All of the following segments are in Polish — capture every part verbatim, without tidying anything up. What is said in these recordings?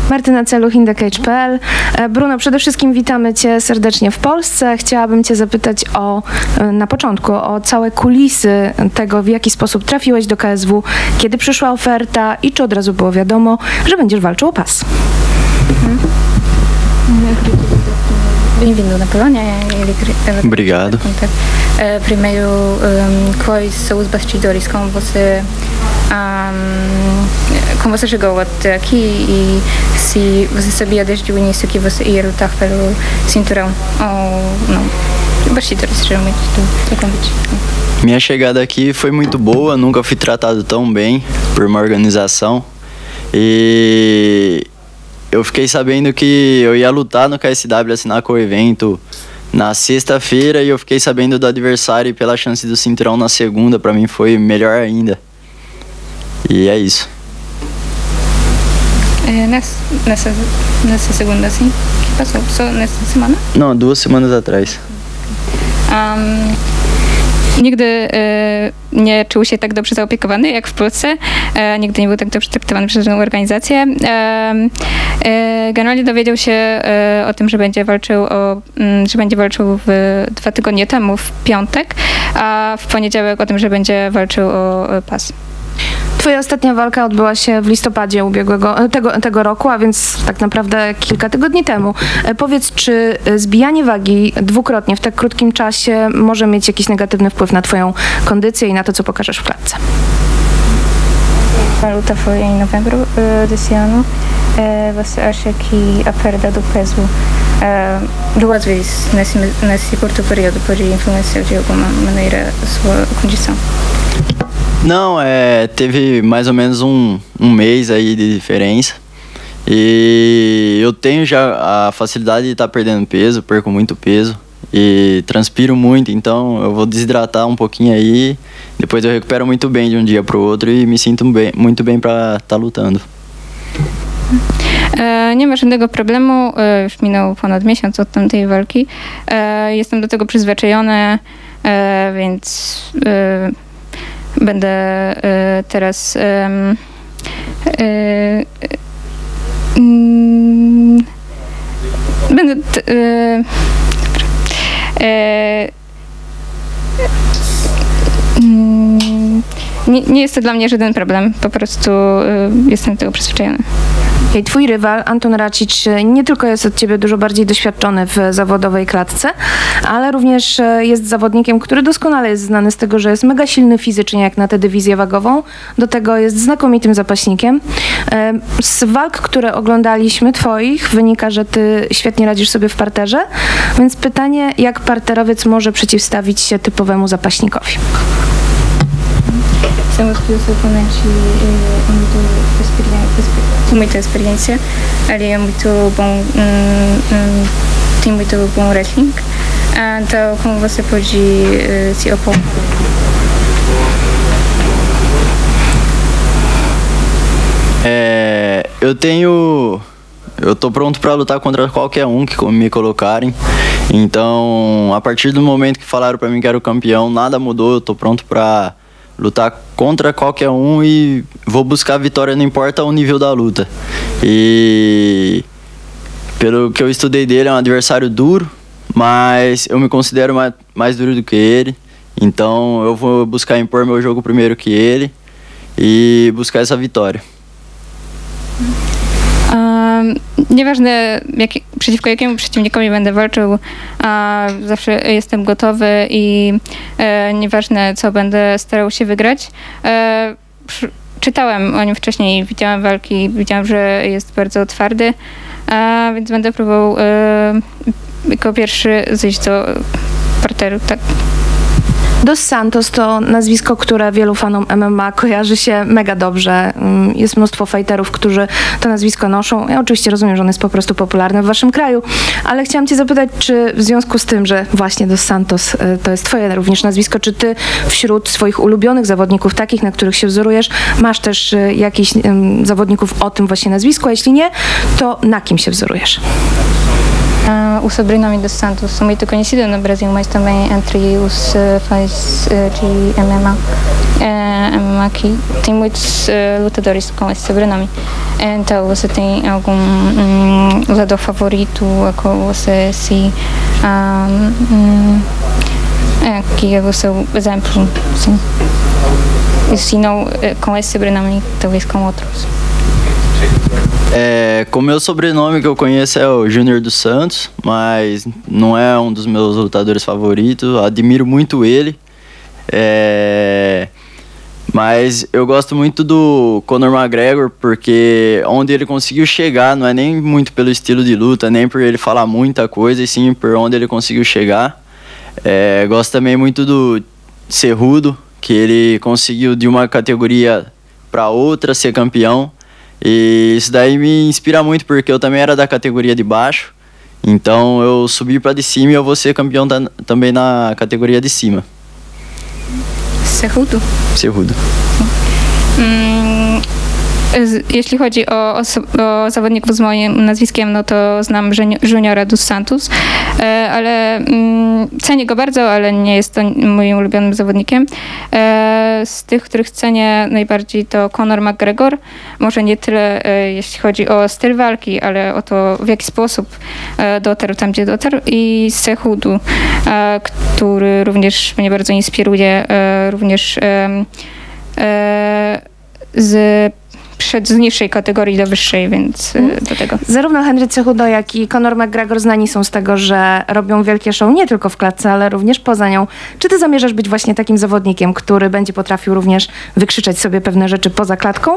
Martyna Celuch, Indecage kropka p l. Bruno, przede wszystkim witamy Cię serdecznie w Polsce. Chciałabym Cię zapytać o, na początku o całe kulisy tego, w jaki sposób trafiłeś do K S W, kiedy przyszła oferta i czy od razu było wiadomo, że będziesz walczył o pas. Mhm. Bem-vindo na Polónia. Obrigado. Uh, primeiro, um, quais são os bastidores? Como você, um, como você chegou até aqui e se você sabia desde o início que você ia lutar pelo cinturão ou não? Bastidores, geralmente, do, do convite. Minha chegada aqui foi muito boa, nunca fui tratado tão bem por uma organização e eu fiquei sabendo que eu ia lutar no K S W, assinar com o evento na sexta-feira e eu fiquei sabendo do adversário e pela chance do cinturão na segunda, pra mim foi melhor ainda. E é isso. É, nessa, nessa, nessa segunda, assim, que passou? Só nessa semana? Não, duas semanas atrás. Um... Nigdy e, nie czuł się tak dobrze zaopiekowany jak w Polsce. E, nigdy nie był tak dobrze traktowany przez żadną organizację. E, e, generalnie dowiedział się e, o tym, że będzie walczył o, m, że będzie walczył w, dwa tygodnie temu, w piątek, a w poniedziałek o tym, że będzie walczył o, o pas. Twoja ostatnia walka odbyła się w listopadzie ubiegłego, tego, tego roku, a więc tak naprawdę kilka tygodni temu. Powiedz, czy zbijanie wagi dwukrotnie w tak krótkim czasie może mieć jakiś negatywny wpływ na twoją kondycję i na to, co pokażesz w klatce? A luta foi em novembro uh, desse ano. Uh, você acha que a perda do peso uh, duas vezes nesse, nesse curto período pode influenciar de alguma maneira a sua condição? Não, é, teve mais ou menos um, um mês aí de diferença e eu tenho já a facilidade de estar perdendo peso, perco muito peso e transpiro muito, então eu vou desidratar um pouquinho aí, depois eu recupero muito bem de um dia para o outro e me sinto bem, muito bem para estar lutando. E, nie ma żadnego problemu, e, już minął ponad miesiąc od tamtej walki, e, jestem do tego przyzwyczajony, e, więc e, będę e, teraz e, e, mm, będę t, e, e, mm, nie, nie jest to dla mnie żaden problem, po prostu e, jestem do tego przyzwyczajony. Twój rywal, Anton Racic, nie tylko jest od ciebie dużo bardziej doświadczony w zawodowej klatce, ale również jest zawodnikiem, który doskonale jest znany z tego, że jest mega silny fizycznie jak na tę dywizję wagową. Do tego jest znakomitym zapaśnikiem. Z walk, które oglądaliśmy twoich, wynika, że ty świetnie radzisz sobie w parterze, więc pytanie, jak parterowiec może przeciwstawić się typowemu zapaśnikowi? Somos que o seu oponente é muito experiente, com muita experiência. Ele é muito bom, um, um, tem muito bom wrestling. Então, como você pode uh, se opor? É, eu tenho, eu tô pronto para lutar contra qualquer um que me colocarem. Então, a partir do momento que falaram para mim que era o campeão, nada mudou. Eu tô pronto para lutar contra qualquer um e vou buscar a vitória, não importa o nível da luta. E pelo que eu estudei dele, é um adversário duro, mas eu me considero mais, mais duro do que ele. Então eu vou buscar impor meu jogo primeiro que ele e buscar essa vitória. Um, nieważne jak, przeciwko jakiemu przeciwnikowi będę walczył, a zawsze jestem gotowy i e, nieważne co będę starał się wygrać. E, przy, czytałem o nim wcześniej, widziałem walki, widziałem, że jest bardzo twardy, a, więc będę próbował e, jako pierwszy zejść do parteru. Tak. Dos Santos to nazwisko, które wielu fanom M M A kojarzy się mega dobrze. Jest mnóstwo fighterów, którzy to nazwisko noszą. Ja oczywiście rozumiem, że on jest po prostu popularny w waszym kraju, ale chciałam cię zapytać, czy w związku z tym, że właśnie Dos Santos to jest twoje również nazwisko, czy ty wśród swoich ulubionych zawodników, takich, na których się wzorujesz, masz też jakichś um, zawodników o tym właśnie nazwisku, a jeśli nie, to na kim się wzorujesz? Uh, o sobrenome dos Santos são muito conhecidos no Brasil, mas também entre os uh, fãs uh, de M M A. Uh, M M A aqui tem muitos uh, lutadores com esse sobrenome. Então, você tem algum um, lutador favorito a qual você se... Um, um, é, que é o seu exemplo, sim. E se não uh, com esse sobrenome, talvez com outros. É, com meu sobrenome que eu conheço é o Júnior dos Santos, mas não é um dos meus lutadores favoritos, admiro muito ele. É, mas eu gosto muito do Conor McGregor, porque onde ele conseguiu chegar não é nem muito pelo estilo de luta, nem por ele falar muita coisa, e sim por onde ele conseguiu chegar. É, gosto também muito do Cerrudo, que ele conseguiu de uma categoria para outra ser campeão. E isso daí me inspira muito, porque eu também era da categoria de baixo. Então eu subi para de cima e eu vou ser campeão da, também na categoria de cima. Cerrudo? Cerrudo. Mm, jeśli chodzi o, o, o zawodników z moim nazwiskiem, no to znam Juniora dos Santos, e, ale mm, cenię go bardzo, ale nie jest to moim ulubionym zawodnikiem. E, z tych, których cenię najbardziej, to Conor McGregor. Może nie tyle e, jeśli chodzi o styl walki, ale o to, w jaki sposób e, dotarł tam, gdzie dotarł. I Cerrudo, e, który również mnie bardzo inspiruje, e, również e, e, z przed z niższej kategorii do wyższej, więc hmm. do tego. Zarówno Henry Cejudo, jak i Conor McGregor znani są z tego, że robią wielkie show nie tylko w klatce, ale również poza nią. Czy ty zamierzasz być właśnie takim zawodnikiem, który będzie potrafił również wykrzyczeć sobie pewne rzeczy poza klatką?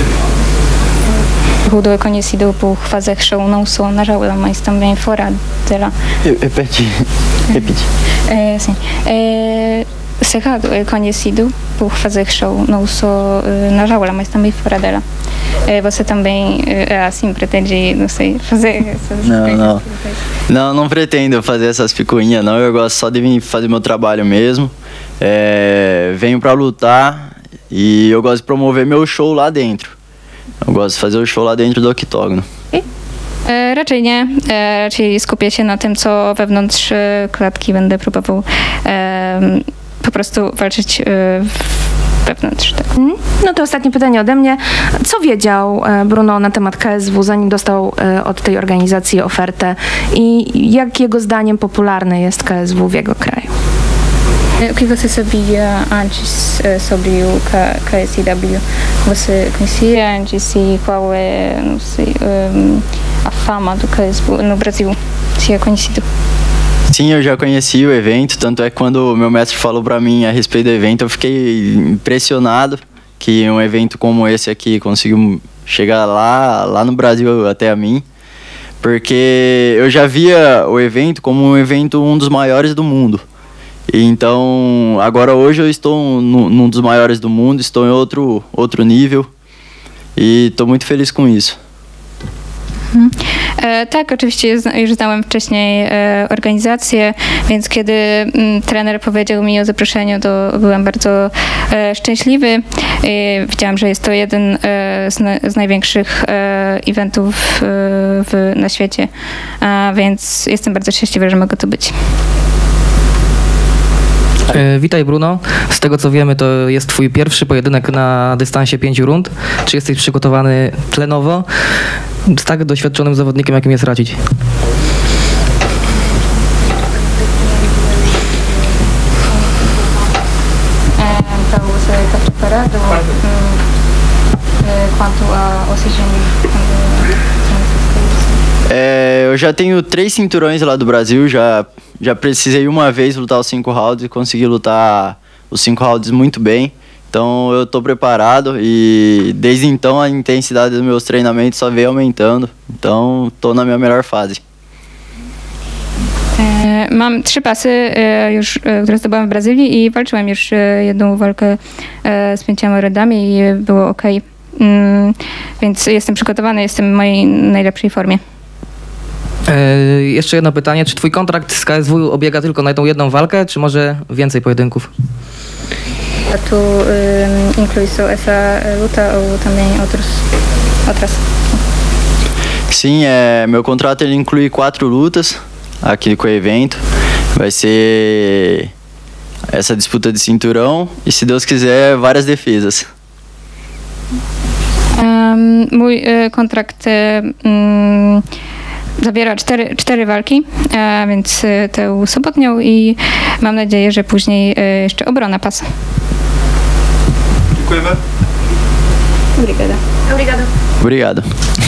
Cejudo é conhecido por fazer show não só na jaula, mas também fora dela. Repete. Repete. É, sim. É, Cerrado é conhecido por fazer show não só uh, na jaula, mas também fora dela. É, você também, é, assim, pretende, não sei, fazer essas Não, não. Não, não pretendo fazer essas picuinhas, não. Eu gosto só de vir fazer meu trabalho mesmo. É, venho pra lutar e eu gosto de promover meu show lá dentro. Eu gosto de fazer o show lá dentro do octógono. E, raczej nie. E, raczej skupię się na tym, co wewnątrz e, klatki będę próbował e, po prostu walczyć e, wewnątrz. Tak. No to ostatnie pytanie ode mnie. Co wiedział Bruno na temat K S W, zanim dostał od tej organizacji ofertę i jak jego zdaniem popularne jest K S W w jego kraju? O que você sabia antes sobre o K S I W? Você conhecia antes e qual é, não sei, a fama do K S W no Brasil? Se é conhecido? Sim, eu já conheci o evento, tanto é que quando o meu mestre falou pra mim a respeito do evento, eu fiquei impressionado que um evento como esse aqui conseguiu chegar lá, lá no Brasil até a mim, porque eu já via o evento como um evento um dos maiores do mundo. Então, agora hoje eu estou no, num dos maiores do mundo, estou em outro, outro nível e estou muito feliz com isso. Hmm. E, tak, oczywiście już znałem wcześniej e, organizację, więc kiedy m, trener powiedział mi o zaproszeniu, to byłem bardzo e, szczęśliwy. E, widziałam, że jest to jeden e, z, na, z największych e, eventów e, w, na świecie, a więc jestem bardzo szczęśliwa, że mogę tu być. E, witaj Bruno. Z tego co wiemy, to jest twój pierwszy pojedynek na dystansie pięciu rund. Czy jesteś przygotowany tlenowo z tak doświadczonym zawodnikiem, jakim jest Racic? Então você está preparado quanto ao oxigênio? É, eu já tenho três cinturões lá do Brasil, já, já precisei uma vez lutar os cinco rounds e consegui lutar os cinco rounds muito bem. Então eu estou preparado e desde então a intensidade dos meus treinamentos só veio aumentando. Então estou na minha melhor fase. Mam trzy pasy już, które zdobyłam w Brazylii i walczyłam już jedną walkę z pięcioma rundami i było ok. Więc jestem przygotowany, jestem w mojej najlepszej formie. E, jeszcze jedno pytanie. Czy twój kontrakt z K S W obiega tylko na tą jedną walkę, czy może więcej pojedynków? Tu um, inclui só essa luta ou também outros, outras? Sim, é, meu contrato ele inclui quatro lutas aqui com o evento. Vai ser essa disputa de cinturão e, se Deus quiser, várias defesas. Um, mój y, kontrakt y, mm, zawiera cztery, cztery walki, a więc y, tę sobotnią i mam nadzieję, że później y, jeszcze obrona pasa. Dziękujemy. Obrigada. Obrigado. Obrigado.